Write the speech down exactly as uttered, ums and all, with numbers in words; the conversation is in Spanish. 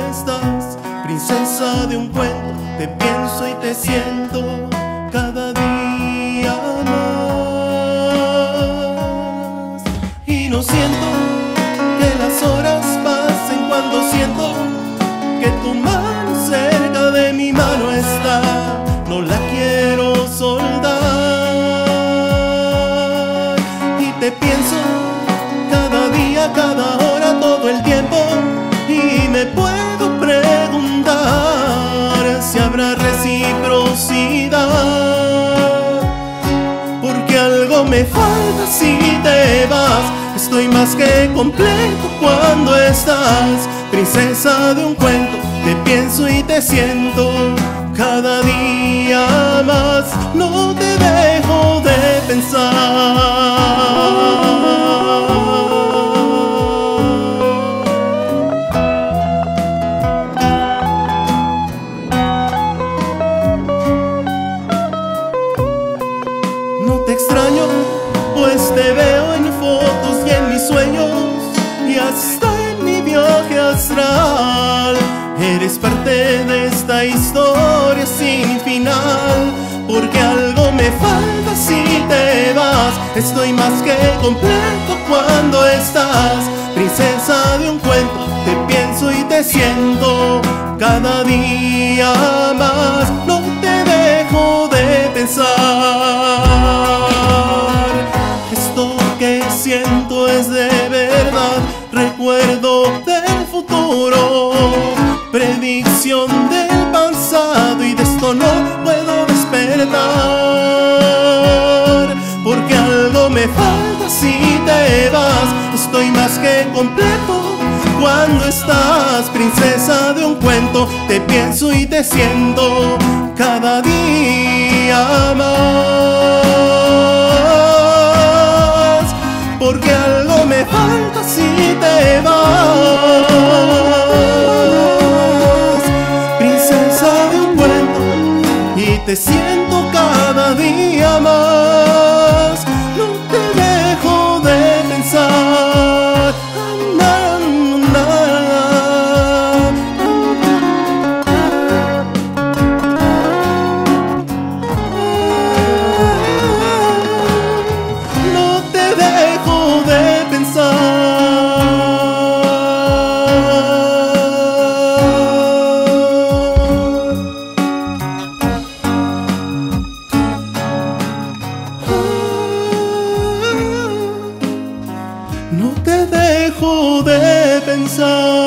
estás, princesa de un cuento. Te pienso y te siento cada día más. Y no siento que las horas pasen cuando siento que tu mano cerca de mi mano está. No la quiero soltar. Y te pienso cada día, cada hora, todo el tiempo. Y me puedo preguntar si habrá reciprocidad, porque algo me falta si te vas. Estoy más que completo cuando estás, princesa de un cuento. Te pienso y te siento cada día más. No te dejo de pensar. Te extraño, pues te veo en fotos y en mis sueños y hasta en mi viaje astral. Eres parte de esta historia sin final, porque algo me falta si te vas. Estoy más que completo cuando estás, princesa de un cuento. Te pienso y te siento cada día más. No te dejo de pensar. Esto que siento es de verdad, recuerdo del futuro, predicción del pasado, y de esto no puedo despertar, porque algo me falta si te vas. Estoy más que completo cuando estás, princesa de un cuento. Te pienso y te siento cada día más, porque algo me falta si te vas, princesa de un cuento. Y te siento cada día más. No te dejo de pensar. Na, na, no te dejo de pensar. No te dejo de pensar.